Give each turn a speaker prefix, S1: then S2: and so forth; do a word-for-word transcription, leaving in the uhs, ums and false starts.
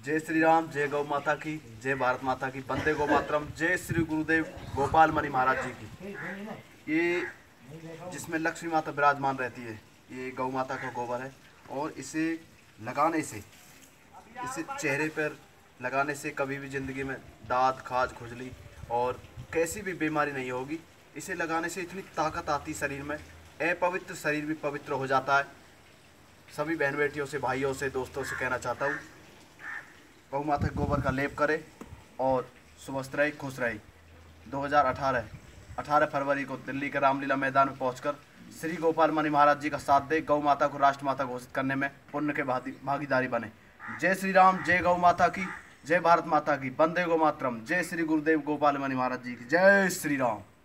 S1: जय श्री राम, जय गौ माता की, जय भारत माता की, वंदे गौ मातरम। जय श्री गुरुदेव गोपाल मणि महाराज जी की। ये जिसमें लक्ष्मी माता विराजमान रहती है, ये गौ माता का गोबर है और इसे लगाने से, इसे चेहरे पर लगाने से कभी भी ज़िंदगी में दाद, खाज, खुजली और कैसी भी बीमारी नहीं होगी। इसे लगाने से इतनी ताकत आती शरीर में, अपवित्र शरीर भी पवित्र हो जाता है। सभी बहन बेटियों से, भाइयों से, दोस्तों से कहना चाहता हूँ, गौ माता के गोबर का लेप करें और स्वस्थ रहे, खुश रहे। दो हज़ार अठारह अठारह फरवरी को दिल्ली के रामलीला मैदान में पहुंचकर श्री गोपाल मणि महाराज जी का साथ दे गौ माता को राष्ट्रमाता घोषित करने में पुण्य के भागीदारी बने। जय श्री राम, जय गौ माता की, जय भारत माता की, वंदे गो मातरम। जय श्री गुरुदेव गोपाल मणि महाराज जी की। जय श्री राम।